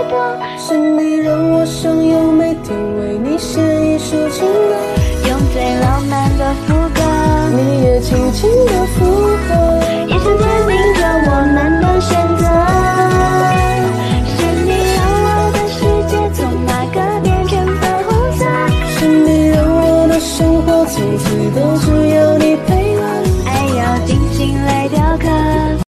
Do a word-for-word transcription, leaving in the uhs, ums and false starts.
多，是你让我想要每天为你写一首情歌， 用最浪漫的副歌， 你也轻轻的附和， 眼神坚定着我们的选择。是你让我的世界从那个变成粉红色， 是你让我的生活从此都只要你配合， 爱要精心来雕刻。